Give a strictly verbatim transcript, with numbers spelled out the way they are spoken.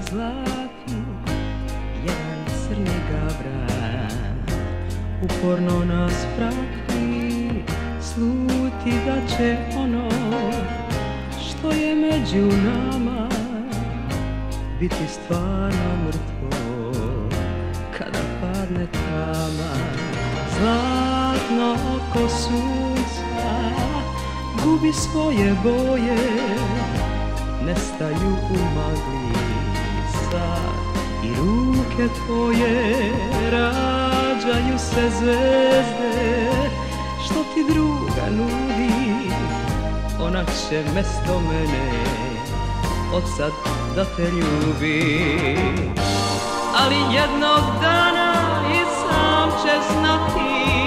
zlatni, jedan crni gavran uporno nas prati, sluti da će ono što je među nama biti stvarno mrtvo kada padne tama. Zlatno oko sunca gubi svoje boje, nestaju u magli sad i ruke tvoje, rađaju se zvezde, što ti druga nudi, ona će mesto mene od sad da te ljubi. Ali jednog dana i sam će znati